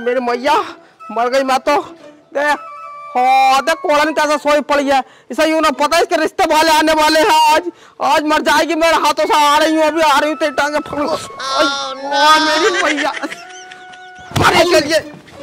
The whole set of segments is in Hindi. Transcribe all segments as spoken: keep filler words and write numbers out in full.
मेरी मैया मर गई मैं तो। देख हाँ देख कोड़ा नहीं कैसा सोई पड़ी है। इसे यूं ना पता इसके रिश्ते वाले आने वाले हैं। आज आज मर जाएगी मेरे हाथों से। आ रही हूँ अभी आ रही हूँ तेरी टांगे पकड़ो। oh, मेरी मैया अरे चलिए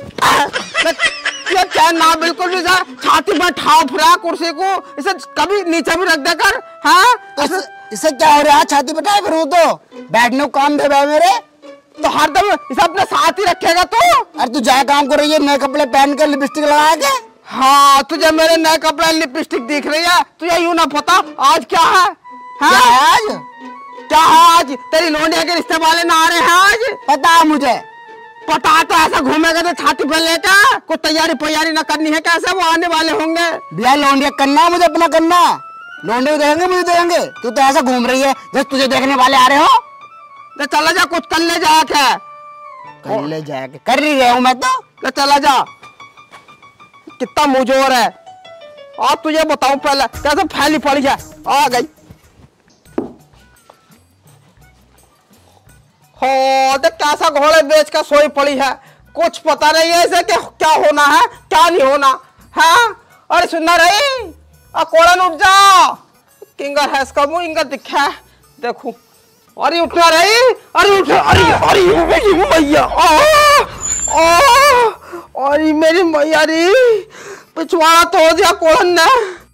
ये चैन ना बिल्कुल भी जा छाती में ठाव फिरा कुर्सी को। इसे कभी नीचे भी रख दे कर। हाँ इसे, इसे क्या हो रहा है? छाती पे फिर तो बैठने को काम दे भाई मेरे तो हरदम इसे अपने साथ ही रखेगा तू। अरे तू जाए काम कर रही है नए कपड़े पहन के लिपस्टिक लगा के। हाँ तुझे मेरे नए कपड़े लिपस्टिक दिख रही है। तुझे यूं ना पता आज क्या है? क्या है आज? क्या है आज? तेरी लोंडिया के रिश्ते वाले ना आ रहे हैं आज। पता है मुझे। पता तो ऐसा घूमेगा तो छाती पे लेकर कोई तैयारी पैयारी ना करनी है कैसे? वो आने वाले होंगे। भैया लोंडिया करना मुझे अपना करना। लोंडे देखेंगे मुझे देखेंगे। तू तो ऐसा घूम रही है जैसे तुझे देखने वाले आ रहे हो। तो चला जा कुछ कर ले जा क्या कर ले जा के कर ही रहा हूँ मैं तो। तो चला जा। कितना मुझोर है। और तुझे बताऊं पहले कैसे फैली पड़ी है। आ गई हो देख कैसा घोड़े बेच कर सोई पड़ी है। कुछ पता नहीं है इसे कि क्या होना है क्या नहीं होना है। अरे सुनना रही कोड़न उठ जा। किंगर है इसका मुंह इंगर दिखा है देखू। अरे उठना रही। अरे उठ अरे अरे मेरी मैया अरे मेरी मैया री पिछवाड़ा तोड़ दिया कोड़न ने।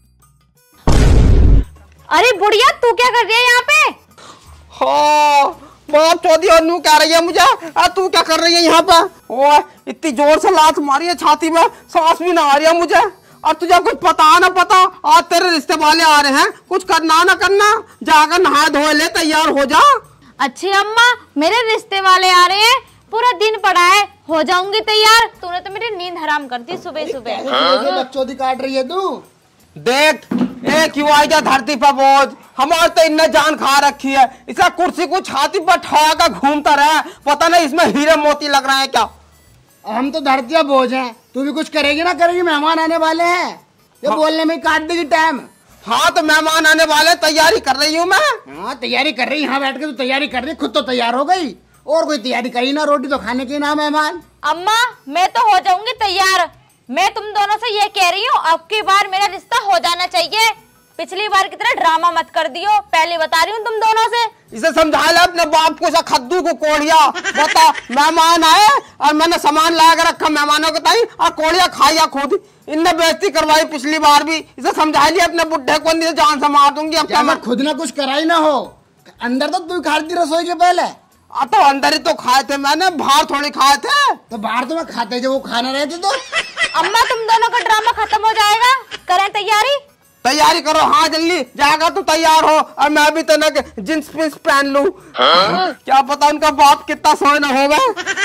अरे बुढ़िया तू क्या कर रही है यहाँ पे? हाँ बाप चौधरी और नू कह रही है मुझे। आ, तू क्या कर रही है यहाँ पे? ओए इतनी जोर से लात मारी है छाती में सांस भी ना आ रही है मुझे। और तुझे कुछ पता ना पता आज तेरे रिश्ते वाले आ रहे हैं। कुछ करना ना करना जाकर नहा धोए ले तैयार हो जा। अच्छी अम्मा मेरे रिश्ते वाले आ रहे हैं। पूरा दिन पड़ा है हो जाऊंगी तैयार। तूने तो मेरी नींद हराम कर दी सुबह सुबह। बकचोदी काट रही है तू। देख एक क्यों आई क्या धरती पर बोझ। हमारे तो इन्ने जान खा रखी है। इसका कुर्सी को छाती पर ठा कर घूमता रहा। पता नहीं इसमें हीरे मोती लग रहे हैं क्या। हम तो धरती बोझ हैं। तू भी कुछ करेगी ना करेगी। मेहमान आने वाले हैं। ये हाँ। बोलने में काट देगी टाइम। हाँ तो मेहमान आने वाले तैयारी कर रही हूँ मैं। हाँ तैयारी कर रही। यहाँ बैठ के तू तैयारी कर रही। खुद तो तैयार हो गई और कोई तैयारी करी ना। रोटी तो खाने की ना मेहमान। अम्मा मैं तो हो जाऊंगी तैयार। मैं तुम दोनों से ये कह रही हूँ अब की बार मेरा रिश्ता हो जाना चाहिए। पिछली बार की तरह ड्रामा मत कर दियो। पहले बता रही हूँ तुम दोनों से। इसे समझा ले अपने बाप को खद्दू को कोड़िया। बता मेहमान आए और मैंने सामान ला कर रखा मेहमानों को ताई और कोड़िया खाया खुद। इनने बेइज्जती करवाई पिछली बार भी। इसे समझा लिया अपने बुढ़े को नहीं जान से मार दूंगी। अब मैं खुद ना कुछ कराई ना हो। अंदर तो तू खाती रसोई के पहले। आ तो अंदर ही तो खाए थे मैंने बाहर थोड़ी खाए थे। तो बाहर तो मैं खाते जब वो खाना रहे थे तो। अम्मा तुम दोनों का ड्रामा खत्म हो जाएगा। करें तैयारी। तैयारी करो हाँ जल्दी जाएगा तो तैयार हो। और मैं भी तो ना जींस पीस पहन लूं। हाँ? क्या पता उनका बाप कितना सोए ना होगा।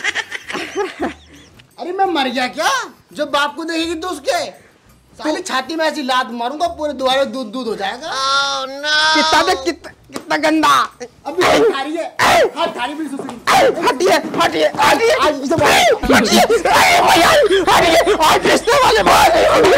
अरे मैं मर गया क्या? जो बाप को देखेगी तो उसके साली छाती में ऐसी लात मारूंगा पूरे द्वारे दूध दूध हो जाएगा। oh, no. कितना दे कितना कितना गंदा। अभी थारी है हाँ थारी भी सुसरी। हटिए हटिए हटिए हटिए हटिए आज रिश्ते वाले बात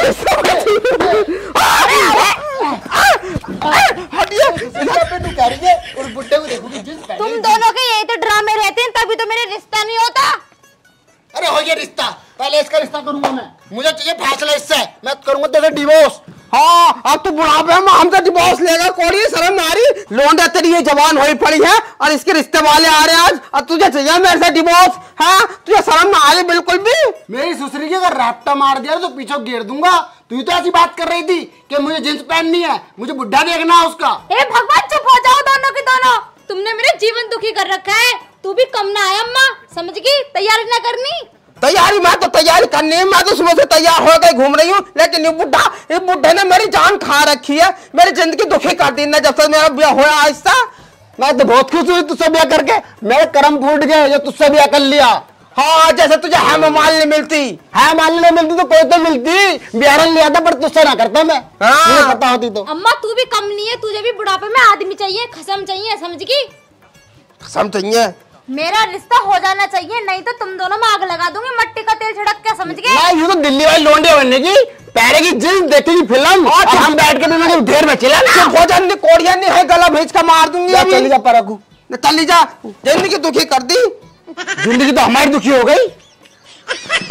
हटिए पे तू कह रही है और बुड्ढे को देखोगी जींस पहने। तुम दोनों के यही तो ड्रामे रहते हैं तभी तो मेरा रिश्ता नहीं होता। अरे हो गया रिश्ता। पहले इसका रिश्ता करूंगा मैं। मुझे चाहिए फैसला इससे। मैं करूंगा तेरे डिवोर्स। हाँ अब तू बुढ़ापे में हमसे डिवोर्स लेगा। कोड़ी शर्म मारी लोंडा तेरी ये जवान हुई पड़ी है और इसके रिश्ते वाले आ रहे हैं आज और तुझे चाहिए मेरे से डिवोर्स। हाँ तुझे शर्म ना आ रही बिल्कुल भी। मेरी ससुरी की अगर रैप्टा मार दिया तो पीछे गिर दूंगा। तू तो ऐसी बात कर रही थी कि मुझे जींस पहननी है मुझे बुढ़ा देखना है उसका। हे भगवान चुप हो जाओ दोनों के दोनों। तुमने मेरा जीवन दुखी कर रखा है। तू भी कम ना है अम्मा समझ गई। तैयारी ना करनी। तैयारी मैं तो तैयारी करनी है। मैं तो सुबह से तैयार हो गई घूम रही हूँ। लेकिन ये बुढ़ा ये बुढ़े ने मेरी जान खा रखी है। मेरी जिंदगी दुखी कर दी ना जब से मेरा ब्याह हुआ आज से। मैं तो बहुत खुश हुई तुझसे ब्याह करके। मेरे कर्म फूट गए जो तुझसे ब्याह कर लिया। हाँ जैसे तुझे हेम माल नहीं मिलती। है माल नहीं मिलती तो कोई तो मिलती। ब्याह लिया था पर तुझसे ना करता मैं। हाँ। मुझे पता होती तो। अम्मा तू भी कम नहीं है। तुझे भी बुढ़ापे में आदमी चाहिए खसम चाहिए समझ गई। खसम चाहिए। मेरा रिश्ता हो जाना चाहिए नहीं तो तुम दोनों में आग लगा दूंगी मट्टी का तेल छिड़क के समझ गए। ना यूं तो दिल्ली वाली लोंडे बनने की पैरे की जींस देखेगी फिल्म और हम बैठ के दोनों ढेर में चिल्ला ना। हो जाने कोड़िया नहीं है गला भेज का मार दूंगी। चली जा परखू चली जा। जिंदगी दुखी कर दी। जिंदगी तो हमारी दुखी हो गई।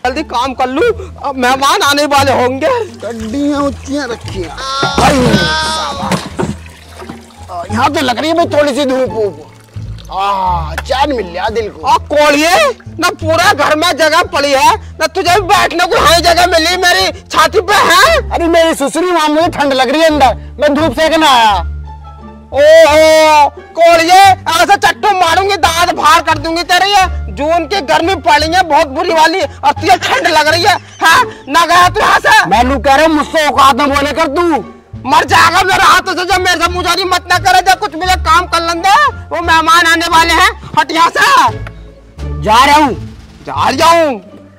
जल्दी काम कर लूं, अब मेहमान आने वाले होंगे। गड्डियां ऊंचियां रखी हैं। यहाँ तो लग रही है भाई थोड़ी सी धूप। आ, चैन मिल गया दिल को। और कोड़िए ना पूरा घर में जगह पड़ी है ना तुझे बैठने को है जगह मिली मेरी छाती पे है। अरे मेरी सुसरी वहां मुझे ठंड लग रही है अंदर, मैं धूप सेकने आया। ओहो कोड़िए ऐसा चट्टू मारूंगी दांत बाहर कर दूंगी तेरे। ये जून की गर्मी पड़ी है बहुत बुरी वाली और तुझे ठंड लग रही है, है? ना गया तू यहाँ से। मैं लू कह रहा हूँ मुझसे औकात में बोले कर तू मर जाएगा मेरे हाथों से जब मेरे से मुझारी मत ना करे। जब कुछ मुझे काम कर लेंगे, वो मेहमान आने वाले हैं। हट यहाँ से। जा रहा हूँ जा जाऊं।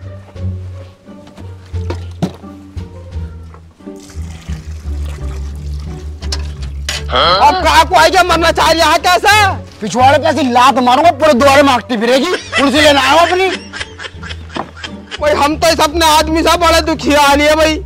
अब कहा को आएगा मरना चाह रहा है कैसे? पिछवाड़े पे ऐसी लात मारूंगा पूरे द्वारे मांगती फिरेगी। कुर्सी लेना आया अपनी। भाई हम तो इस अपने आदमी से बड़े दुखी आ रही है भाई।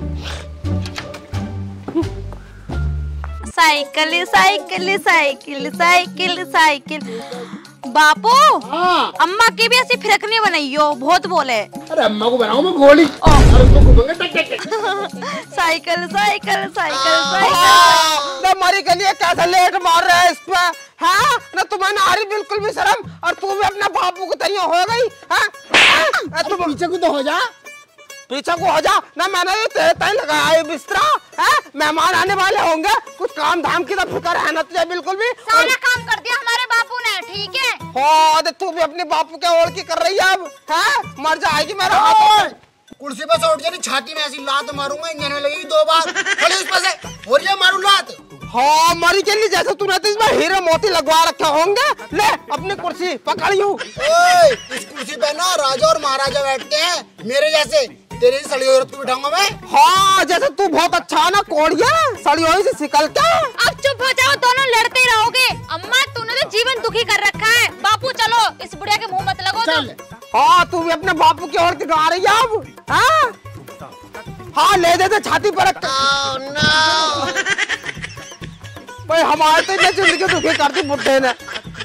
Cycle cycle cycle cycle cycle. बापू हाँ। अम्मा की भी ऐसी फिरकनी बनाइयो, बहुत बोले। अरे अम्मा को बनाऊं मैं घोड़ी और उसको घूमेंगे टक टक टक। Cycle cycle cycle cycle. ना मरी के लिए कैसे लेट मार रहे हैं इस पे, हाँ? ना तुम्हें ना आ रही बिल्कुल भी शर्म और तू भी अपने बापू को तैयार हो गई, हाँ? तू पीछे को तो हो जा, पीछे को हो जा ना। मैंने ये तय तय लगाया है बिस्तरा, है? मेहमान आने वाले होंगे, कुछ काम धाम की तो फिक्र है ना तुझे बिल्कुल भी। सारा काम कर दिया हमारे बापू ने, ठीक है? हो तू भी अपने बापू के ओढ़ की कर रही है अब, है? मर जाएगी मेरा हाथ। कुर्सी पे से उठ जानी, छाती में ऐसी लात मारूंगा, इंजन में लगेगी दो बार। खड़ी उस पे से और ये मारू लात। हाँ मरी के लिए जैसे तूने तो इसमें हीरे मोती लगवा रखे होंगे। ले अपनी कुर्सी पकड़ियो। ओए इस कुर्सी पे ना राजा और महाराजा बैठते हैं, मेरे जैसे। तेरी सड़ी औरत को बिठाऊंगा मैं। हाँ जैसे तू बहुत अच्छा है ना कोड़िया, सड़ियों से सिकल के। अब चुप हो जाओ, दोनों लड़ते ही रहोगे। अम्मा तूने तो जीवन दुखी कर रखा है। बापू चलो, इस बुढ़िया के मुंह मत लगो तुम। हाँ तू भी अपने बापू की ओर गा रही है अब, हाँ? हाँ ले दे दे छाती पर रख। oh, no. भाई हमारे तो इतने जिंदगी दुखी कर दी बुढ़े ने।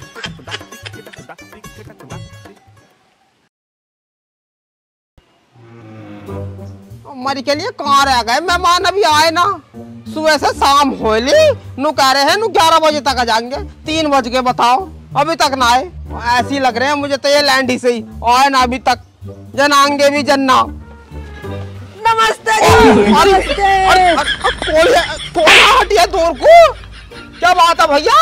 मरी के लिए कहाँ रह गए मेहमान, अभी आए ना। सुबह से शाम होली नु कह रहे हैं नु ग्यारह बजे तक आ जाएंगे, तीन बज के बताओ अभी तक ना आए। ऐसी लग रहे हैं मुझे तो ये लैंड ही सही आए ना अभी तक। जनाएंगे भी जन्ना। नमस्ते कौन हटिया दूर को, क्या बात है भैया?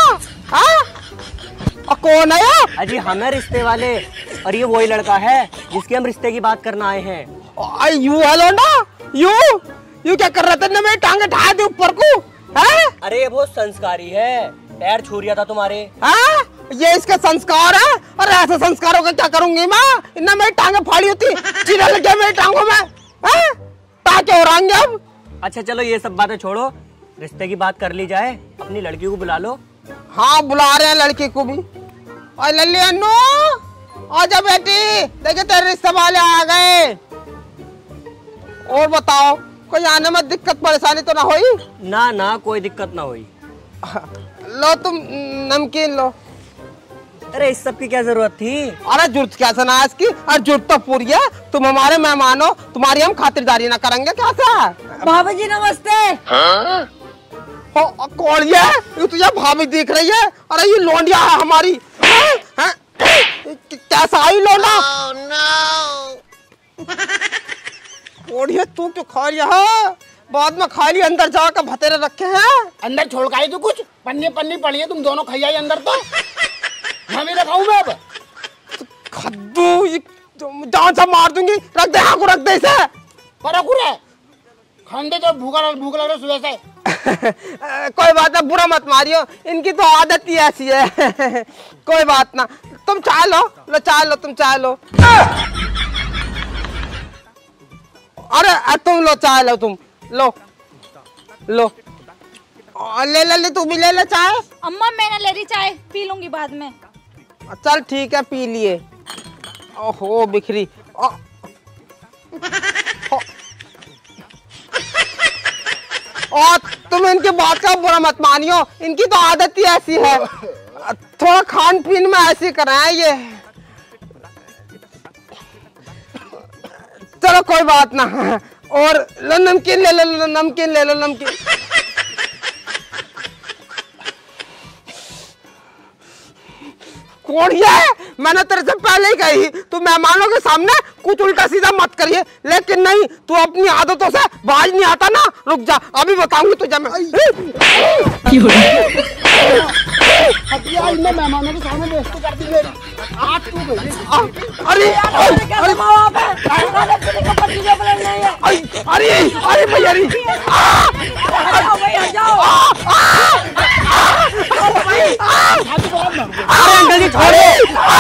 कौन है? अजी हमें रिश्ते वाले, और ये वही लड़का है जिसके हम रिश्ते की बात करना आए हैं। यू हेलो ना, यू यू क्या कर रहा था ना? मेरी टांगे ढा दी ऊपर को, है? अरे ये बहुत संस्कारी है, पैर छू रिया था तुम्हारे। हाँ ये इसका संस्कार है। और ऐसे संस्कारों का क्या करूंगी मैं? इन्ना मेरी टांगे फाड़ी होती, चीरा लग गया मेरी टांगों में, हैं? ताकि हो रहा अब। अच्छा चलो ये सब बातें छोड़ो, रिश्ते की बात कर ली जाए। अपनी लड़की को बुला लो। हाँ बुला रहे हैं लड़की को भी। और लल्ली अन्नू आजा बेटी, देखिए तेरे रिश्ते वाले आ गए। और बताओ कोई आने में दिक्कत परेशानी तो ना हुई? ना ना कोई दिक्कत ना हुई। लो तुम नमकीन लो। अरे इस सब की क्या जरूरत थी? अरे जरूरत क्या सुना इसकी? अरे जरूरत तो पूरी है, तुम हमारे मेहमान हो, तुम्हारी हम खातिरदारी ना करेंगे क्या सा? भाभी जी नमस्ते। हाँ? हो कौन ये? ये तुझे भाभी दिख रही है? अरे ये लोंडिया है हमारी। हाँ? हाँ? कैसा आई लोंडा? oh, no. ओढ़िए तू क्यों खा रही है? बाद में खा ली, अंदर जाकर भतेरे रखे हैं। अंदर छोड़ के आई तो कुछ पन्नी पन्नी पड़ी है, तुम दोनों खाई आई अंदर तो। हमें रखाऊं मैं अब? खद्दू जान से मार दूंगी। रख दे हाँ को, रख दे इसे। पर रखू खंडे तो भूखा भूख लग रहा सुबह से। कोई बात ना, बुरा मत मारियो, इनकी तो आदत ही ऐसी है। कोई बात ना, तुम चाय लो, लो चाय लो, तुम चाय लो। अरे तुम लो चाय लो, तुम लो लो ले ले ले, तू भी ले ले चाय। अम्मा मैं ना ले रही चाय, पी लूंगी बाद में। चल ठीक है पी लिए। ओहो बिखरी। ओ, ओ, और तुम इनकी बात का बुरा मत मानियो, इनकी तो आदत ही ऐसी है। थोड़ा खान पीन में ऐसी कर रहे हैं ये। चलो कोई बात ना। और लो नमकीन ले लो, लो नमकीन ले लो, नमकीन। कौन ये है? मैंने तेरे से पहले ही कही तू मेहमानों के सामने कुछ उल्टा सीधा मत करिए, लेकिन नहीं, तू अपनी आदतों से बाज नहीं आता ना। रुक जा, अभी बताऊंगी तुझे मैं। अभी आज मैं मेहमानों के सामने बेइज्जती कर दी मेरी। आज तू गई। अरे अरे अरे अरे भैया री अरे अंकल जी छोड़ो।